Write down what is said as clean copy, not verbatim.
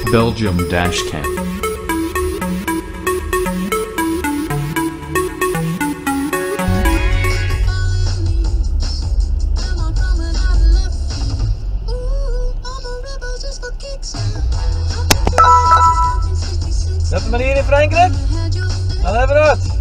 Belgium Dashcam. Zet hem maar hier in, Frankrijk. Dan hebben we het.